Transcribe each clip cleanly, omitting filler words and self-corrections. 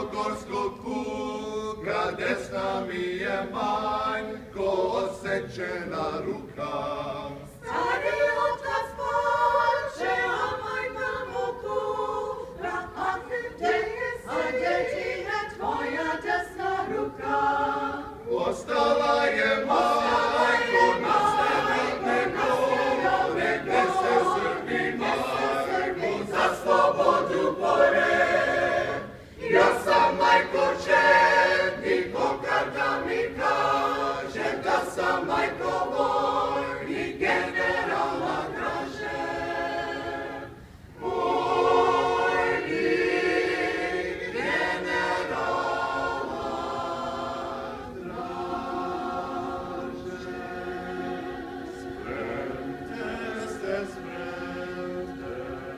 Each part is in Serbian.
ravnogorskog puka, desna mi je manjko osečena ruka. Stari otac plače, a majka mu kuka, a gdje je tvoja desna ruka? Ostala je majko na srednje gore, gdje se Srbi majko za slobodu bore. Ja sam majko četnik, kada mi kaže da sam majko vojnik generala Draže. Vojnik generala Draže. Spremte se, spremte.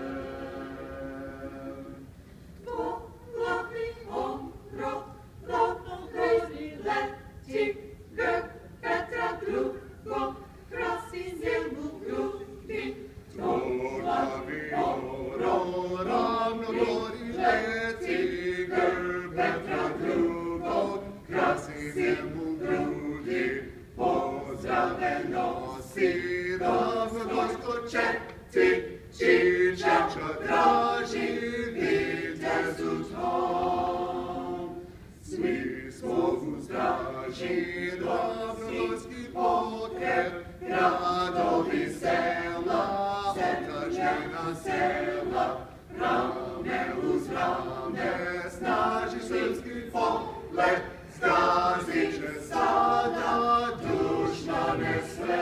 Dvoglavni okrov, ravnogorski leti, grb Petra drugog, krasi njemu grudi. Dvoglavi okrov, ravnogorski leti, grb Petra drugog, krasi njemu grudi. Pozdrave nosi ravnogorsko četi, Čičača draži vitezu tvom. Svi smo u straži, ravnogorski pokret, gradovi sela, otačbina sela, rame uz rame, snaži srpski polet, zgazit će sada dušmane sve.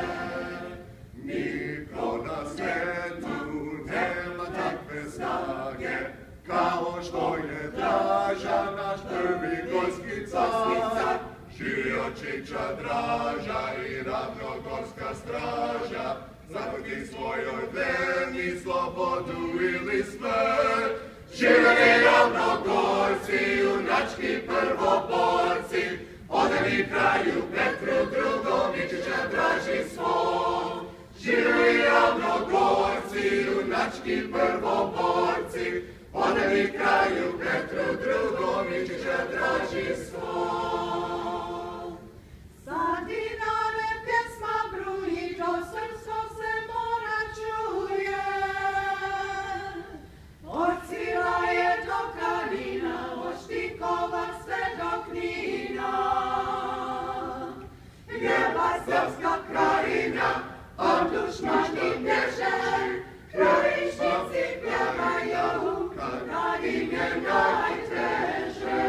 Niko na svetu nema takve snage, kao što je Draža, naš prvi gorski car. Živio Čiča Draža i ravnogorska straža, zavrti svojoj veri slobodu ili smrt. Živjeli ravnogorci, junački prvoborci, odani kraju Petru drugom i Čiča Draži svom. Živjeli ravnogorci, junački prvoborci, odani kraju Petru drugom i Čiča Draži svom. Sa Dinare pjesma bruji, do srpskog se mora čuje. Orcila je do Kanina, od Štikova sve do Knina. Jeba srpska krajina, a dušmani bježe, krajišnici pjevaju, kad im je najteže.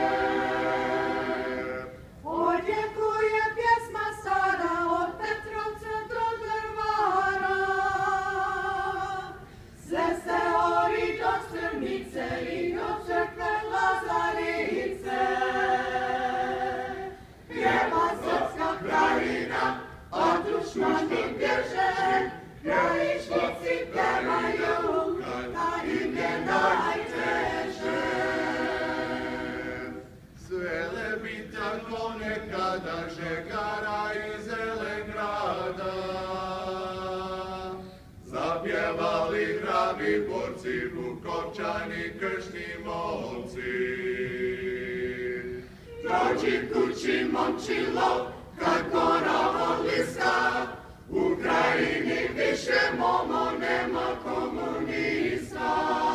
Odjekuje pjesma stara, od Petrovca do Drvara. Sve se ori do Strmice i od crkve Lazarice. Pjeva srpska krajina, a dušmani bježe, krajišnici pjevaju, kad im je najteže. Svele bitanko nekada Žegara i Zelengrada, zapjevali hrabi borci, Vukovčani, kršni momci. Dođi kući, momčilo, kad gora odliska, u krajini više momo nema komunista.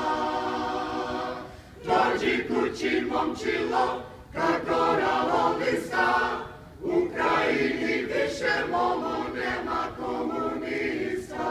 Dođi kući, momčilo, kad gora odliska, u krajini više momo nema komunista.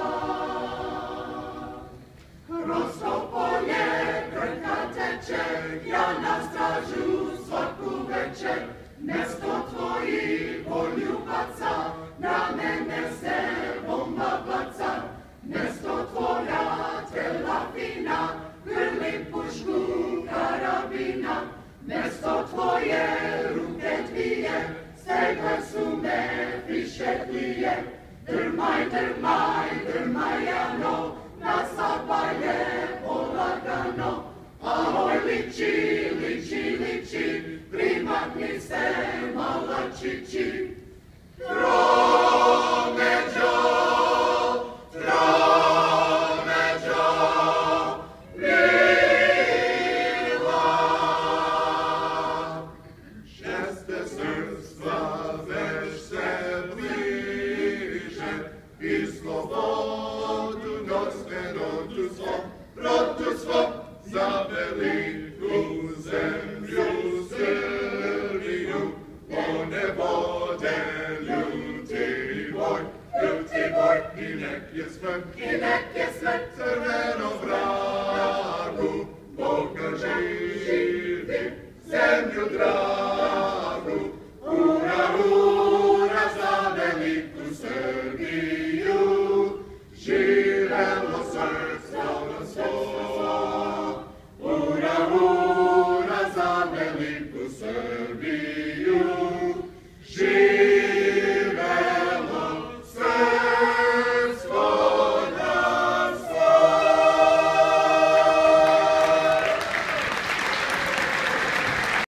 Kroz to polje Krka teče, ja na stražu svaku večer, mesto tvojih poljubaca, na mene se bomba baca. Mesto tvoja tela fina, grlim pušku karabina. Mesto tvoje ruke dvije, stegle su me više tlije. Drmaj, drmaj, drmajano, na sabanje polagano. Ahoj, liči, liči, liči, primakni se, malačići. Tromeđo, tromeđo, mila slobodu nosne rodu svom, za veliku zemlju Srbiju, one vode ljuti boj, i nek je sve crveno vrati.